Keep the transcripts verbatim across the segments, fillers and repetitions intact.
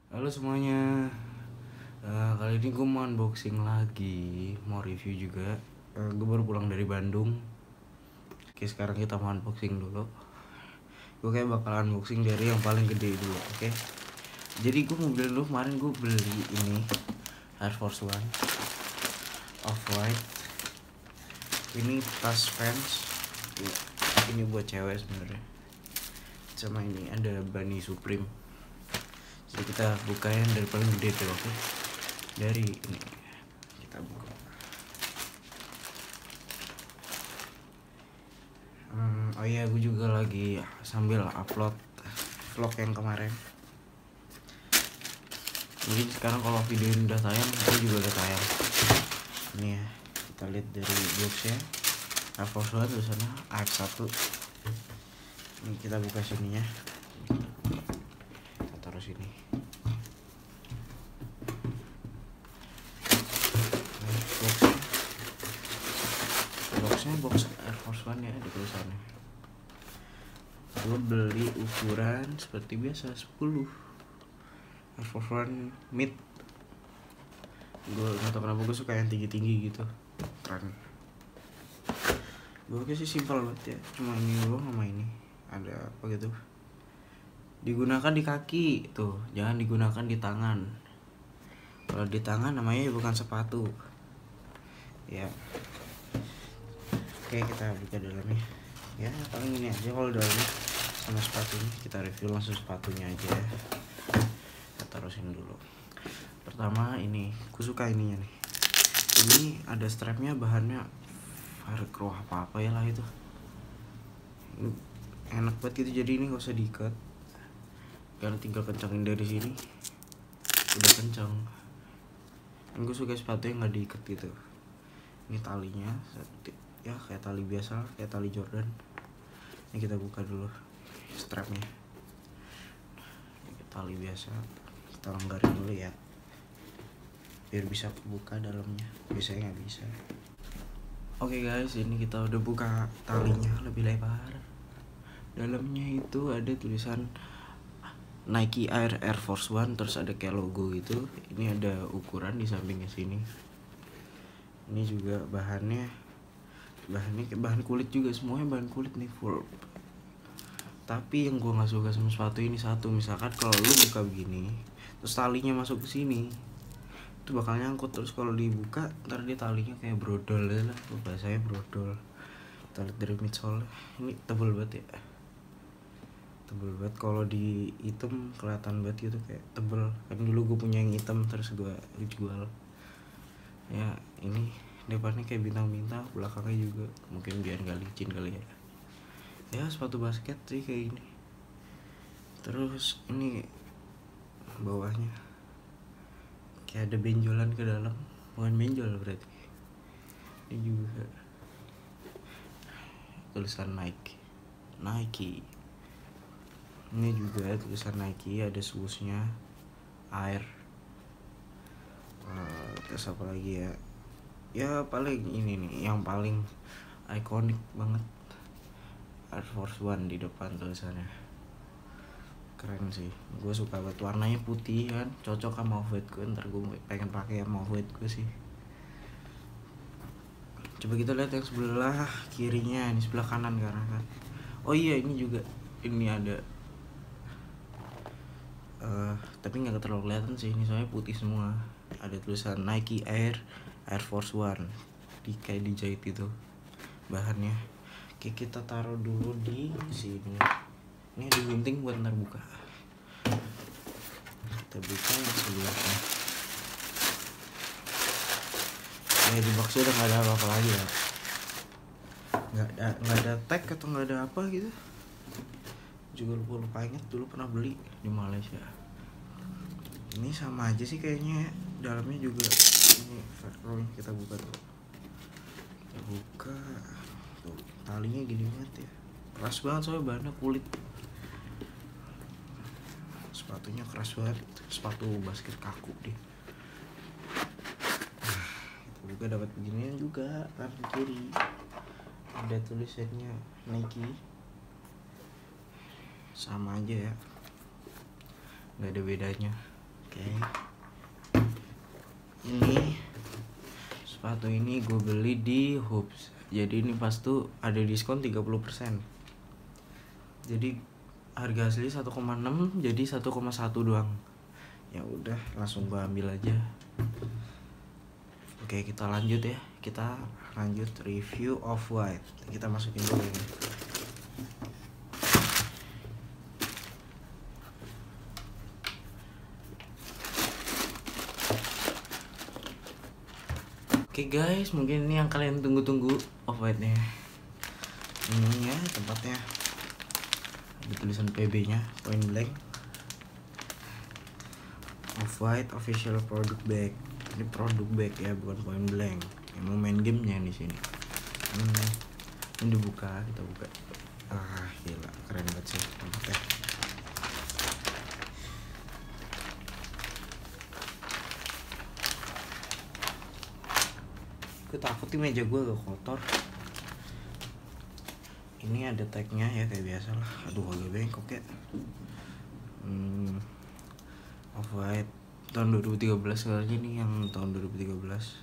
Halo semuanya. Eh, kali ini gue mau unboxing lagi, mau review juga. Eh, gue baru pulang dari Bandung. Oke, sekarang kita mau unboxing dulu. Gue kayak bakal unboxing dari yang paling gede dulu, oke? Jadi gue mau beli dulu, kemarin gue beli ini Air Force One Off-White. Ini tas Vans. Ini, ini buat cewek sebenarnya. Sama ini ada Bunny Supreme. Jadi kita buka yang dari paling gede dulu, oke? Dari ini kita buka. Hmm, oh iya, gue juga lagi sambil upload vlog yang kemarin. Mungkin sekarang kalau video ini udah tayang, gue juga udah tayang. Ini ya, kita lihat dari boxnya. Air Force One tulisannya A F satu. Ini kita buka sininya. Kita taruh sini. Nah, boxnya, boxnya box Air Force One ya, ada tulisannya. Gue beli ukuran seperti biasa sepuluh. Air Force One mid. Gue gak tau kenapa gue suka yang tinggi-tinggi gitu, keren. Gue sih simpel banget ya, cuma ini doang sama ini. Ada apa gitu, digunakan di kaki tuh, jangan digunakan di tangan. Kalau di tangan namanya bukan sepatu ya. Oke, kita buka dalamnya ya. Paling ini aja kalau dalamnya sama sepatunya. Kita review langsung sepatunya aja ya. Kita taruh sini dulu. Pertama ini, aku suka ininya nih. Ini ada strapnya, bahannya velcro apa apa ya lah itu. Ini enak banget gitu, jadi ini gak usah diikat, karena tinggal kencangin dari sini udah kencang. Dan gue suka sepatu yang gak diikat gitu. Ini talinya ya kayak tali biasa, kayak tali Jordan. Ini kita buka dulu strapnya. Ini tali biasa, kita longgarin dulu ya, biar bisa buka dalamnya. Biasanya nggak bisa. Oke guys, ini kita udah buka talinya lebih lebar. Dalamnya itu ada tulisan Nike Air Air Force One, terus ada kayak logo gitu. Ini ada ukuran di sampingnya sini. Ini juga bahannya bahannya kayak bahan kulit juga, semuanya bahan kulit nih, full. Tapi yang gue nggak suka sama sepatu ini satu, misalkan kalau lu buka begini terus talinya masuk ke sini, itu bakal nyangkut. Terus kalau dibuka ntar dia talinya kayak brodol ya lah, bahasanya brodol. Kita lihat dari midsole, ini tebel banget ya, tebel banget. Kalau di hitam kelihatan banget gitu, kayak tebel. Kan dulu gue punya yang hitam terus gue jual ya. Ini depannya kayak bintang-bintang, belakangnya juga mungkin biar gak licin kali ya. Ya sepatu basket sih kayak gini. Terus ini bawahnya kayak ada benjolan ke dalam, bukan benjol berarti. Ini juga tulisan Nike Nike Ini juga tulisan Nike, ada shoesnya Air. Uh, terus apa lagi ya? Ya paling ini nih yang paling ikonik banget, Air Force One di depan tulisannya. Keren sih, gue suka banget. Warnanya putih kan, cocok sama off-white gue. Ntar gue pengen pakai sama off-white gue sih. Coba kita lihat yang sebelah kirinya, ini sebelah kanan karena kan. Oh iya, ini juga ini ada uh, tapi nggak terlalu kelihatan sih, ini soalnya putih semua. Ada tulisan Nike Air Air Force One di kayak dijahit itu bahannya. Oke, kita taruh dulu di sini. Ini ada gunting buat ntar buka. Kita buka yang sebelahnya. Ya di box udah nggak ada apa-apa lagi ya. Nggak ada nggak ada tag atau nggak ada apa gitu. Juga lupa lupa inget dulu pernah beli di Malaysia. Ini sama aja sih kayaknya. Dalamnya juga ini velcro-nya. Kita buka tuh. Kita buka. Tuh, talinya gini banget ya. Keras banget soalnya bahannya kulit. Sepatunya keras banget, sepatu basket kaku deh. Kita juga dapat beginian juga, kanan kiri ada tulisannya Nike. Sama aja ya, nggak ada bedanya. Oke, ini sepatu ini gue beli di Hoops. Jadi ini pas tuh ada diskon tiga puluh persen. Jadi harga asli satu koma enam jadi satu koma satu doang. Ya udah, langsung gue ambil aja. Oke, kita lanjut ya. Kita lanjut review Off-White. Kita masukin dulu ini. Oke guys, mungkin ini yang kalian tunggu-tunggu, Off-White-nya. Ini ya tempatnya. Ada tulisan P B-nya, point blank. Off-White official product bag. Ini produk bag ya, bukan point blank. Emang main gamenya di sini. Hmm. Ini dibuka, kita buka. Ah, gila, keren banget sih tempatnya. Gue takut di meja gue agak kotor. Ini ada tagnya ya kayak biasa lah. Aduh, agak bengkok ya. Hmm, Off-White tahun dua ribu tiga belas kali ini, yang tahun dua ribu tiga belas.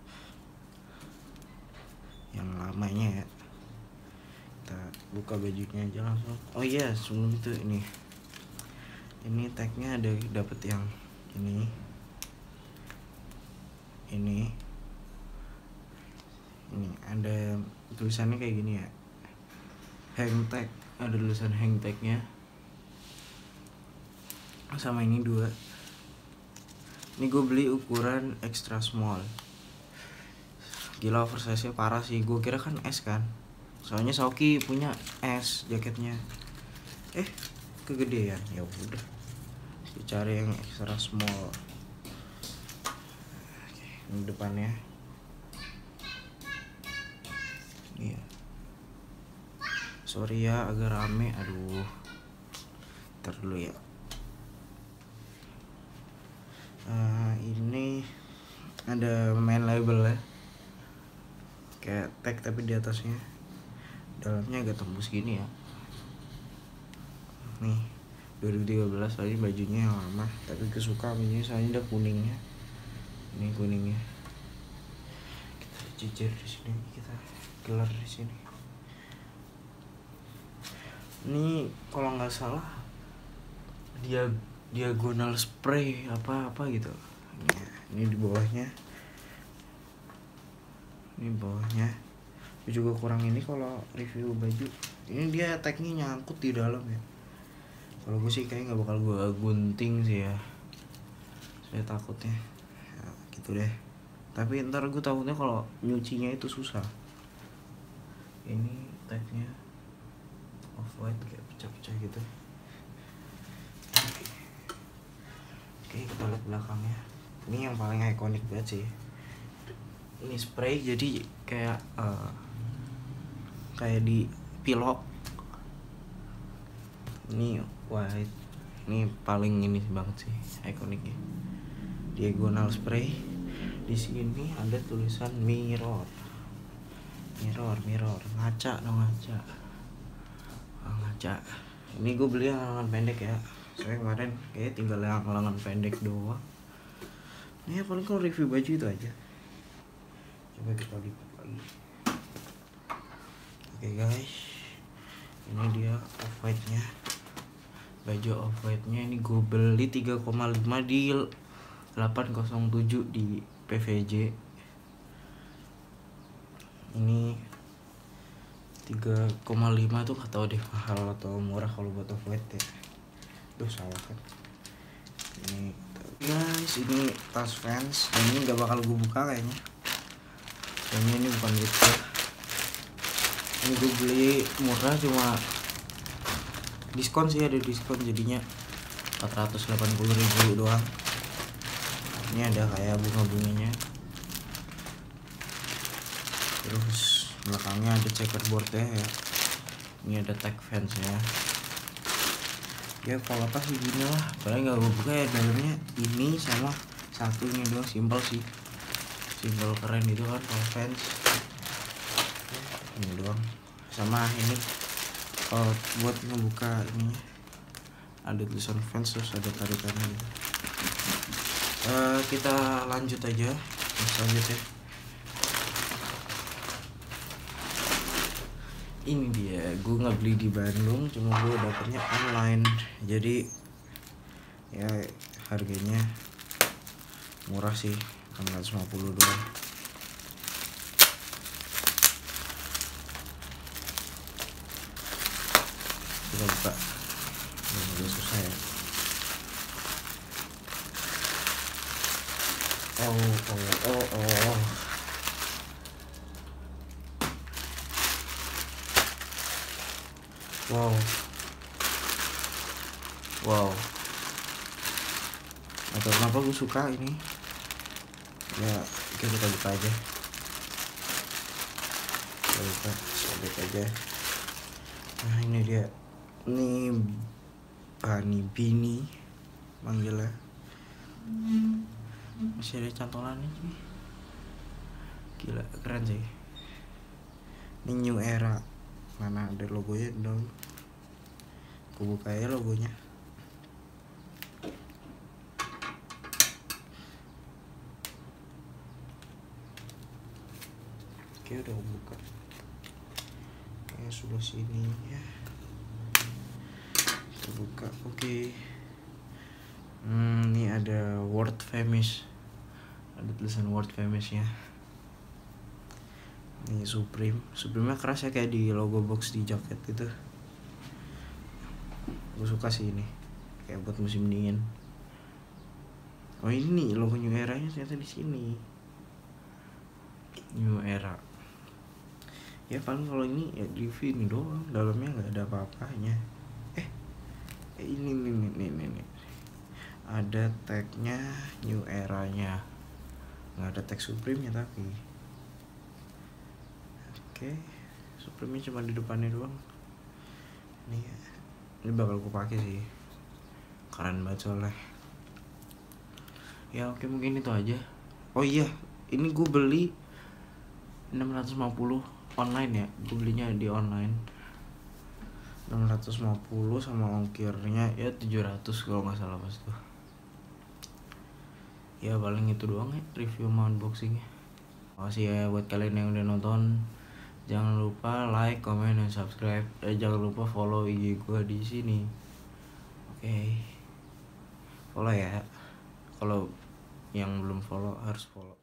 Yang lamanya ya. Kita buka bajunya aja langsung. Oh iya, sebelum itu ini. Ini tagnya ada, dapat yang ini. Ini. Ini ada tulisannya kayak gini ya, hang tag, ada tulisan hang tagnya sama ini dua. Ini gue beli ukuran extra small. Gila, oversize nya parah sih. Gue kira kan S kan, soalnya Sauki punya S jaketnya. Eh kegedean, ya udah cari yang extra small. Oke, ini depannya. Iya. Sorry ya agak rame, aduh. Ntar dulu ya. Uh, ini ada main label ya, kayak tag tapi di atasnya. Dalamnya agak tembus gini ya. Nih dua ribu tiga belas, tadi bajunya yang lama, tapi kesuka bajunya soalnya udah kuningnya. Ini kuningnya. Kita jujur di sini, kita gelar di sini. Ini kalau nggak salah dia diagonal spray apa apa gitu. Ini, ini di bawahnya. Ini bawahnya. Aku juga kurang ini kalau review baju. Ini dia tagnya nyangkut di dalam ya. Kalau gue sih kayak nggak bakal gue gunting sih ya. Saya takutnya. Ya, gitu deh. Tapi ntar gue takutnya kalau nyucinya itu susah. Ini tagnya Off-White kayak pecah-pecah gitu. Oke, kita lihat belakangnya. Ini yang paling ikonik banget sih. Ini spray, jadi kayak uh, kayak di pilok. Ini white. Ini paling ini banget sih ikoniknya. Diagonal spray. Di sini ada tulisan mirror. Mirror, mirror, ngaca dong, ngaca. Oh, ngaca. Ini gue beli yang lengan pendek ya. Saya kemarin kayak tinggal yang lengan pendek doang. Ini ya paling kalau review baju itu aja. Coba kita lipat lagi. Oke guys, ini dia Off-White-nya. Baju Off-White-nya ini gue beli tiga koma lima di delapan nol tujuh di P V J. Ini tiga koma lima tuh gak tau deh mahal atau murah kalau buat Off-White ya. Duh salah kan. Ini guys, ini tas Vans. Ini gak bakal gue buka kayaknya. Kayaknya ini bukan gitu. Ini gue beli murah, cuma diskon sih, ada diskon jadinya empat ratus delapan puluh ribu doang. Ini ada kayak bunga-bunganya. Terus belakangnya ada checkerboard ya, ya. Ini ada tag Vans ya. Ya kalau tas begini lah, paling gak gue buka ya, dalamnya ini sama satunya doang, simpel sih, simpel keren itu kan kalau Vans. Ini doang, sama ini kalau buat ngebuka ini ada tulisan Vans terus ada tarikannya gitu. uh, kita lanjut aja selanjutnya. Ini dia, gue nggak beli di Bandung, cuma gue dapetnya online. Jadi ya harganya murah sih, enam ratus lima puluh doang. Kita buka, ini agak susah ya. Oh oh oh oh. Wow. Wow. Atau kenapa gue suka ini? Ya, kita kita buka aja. Kita buka, sobek aja. Nah ini dia. Ini Bunny Beanie manggilnya. Masih ada cantolannya sih. Gila, keren sih. Ini New Era. Mana ada logonya dong. Aku buka ya logonya. Oke, udah buka. Kayak sebelah sini ya. Kita buka. Oke. Hmm, ini ada World Famous. Ada tulisan World Famous ya. Ini Supreme. Supreme-nya keras ya, kayak di logo box di jaket gitu. Gue suka sih ini. Kayak buat musim dingin. Oh ini logo New Era-nya ternyata di sini. New Era. Ya paling kalau ini ya review ini doang, dalamnya nggak ada apa-apanya. Eh, eh ini nih nih nih nih nih. Ada tagnya New Era-nya. Nggak ada tag Supreme-nya tapi. Oke, Supreme-nya cuma di depannya doang. Ini, ini bakal aku pakai sih. Keren banget soalnya. Ya oke, mungkin itu aja. Oh iya, ini gue beli enam ratus lima puluh online ya. Gue belinya di online. enam ratus lima puluh sama ongkirnya ya tujuh ratus kalau nggak salah pas tuh. Ya paling itu doang ya review sama unboxingnya. Makasih ya buat kalian yang udah nonton. Jangan lupa like, comment, dan subscribe. Eh, jangan lupa follow I G gue di sini. Oke, okay. Follow ya. Kalau yang belum follow harus follow.